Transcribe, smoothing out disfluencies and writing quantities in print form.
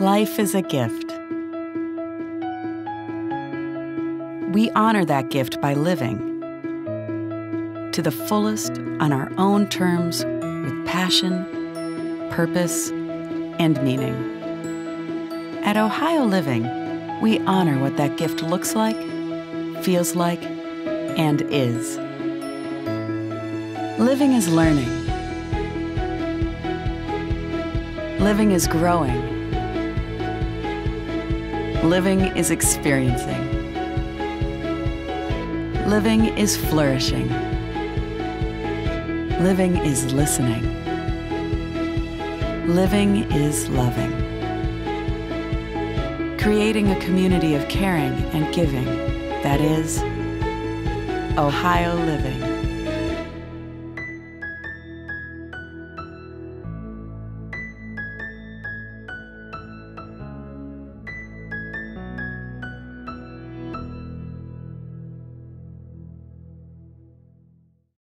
Life is a gift. We honor that gift by living to the fullest on our own terms with passion, purpose, and meaning. At Ohio Living, we honor what that gift looks like, feels like, and is. Living is learning. Living is growing. Living is experiencing. Living is flourishing. Living is listening. Living is loving. Creating a community of caring and giving that is Ohio Living.